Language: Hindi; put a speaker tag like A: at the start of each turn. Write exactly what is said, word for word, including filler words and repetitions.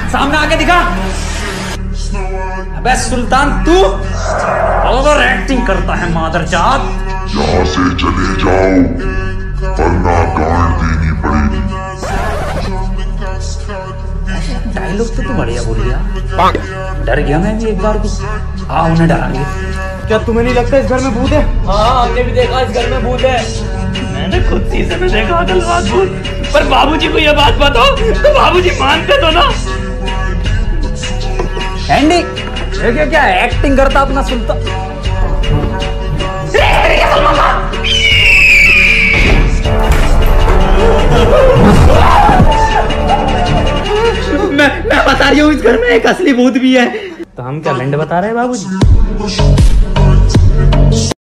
A: सामने आके दिखा। अबे सुल्तान तू ओवर एक्टिंग करता है मादरजात।
B: यहाँ से चले जाओ वरना गांड देनी पड़ेगी।
A: डायलॉग तो तू बढ़िया बोल गया। डर गया मैं भी एक बार को। हाँ उन्हें डरांगे।
C: क्या तुम्हें नहीं लगता इस घर में भूत है?
D: हाँ हमने भी देखा इस घर में भूत है। मैंने खुद शीशे में देखा अगलवाद भूत। पर बाबूजी को यह बात बताओ तो बाबूजी मानते तो ना।
A: एंडी ये क्या क्या एक्टिंग करता अपना सुल्तान।
D: मैं मैं बता रही हूँ इस घर में एक असली भूत भी है।
C: तो हम क्या लंड बता रहे हैं बाबूजी?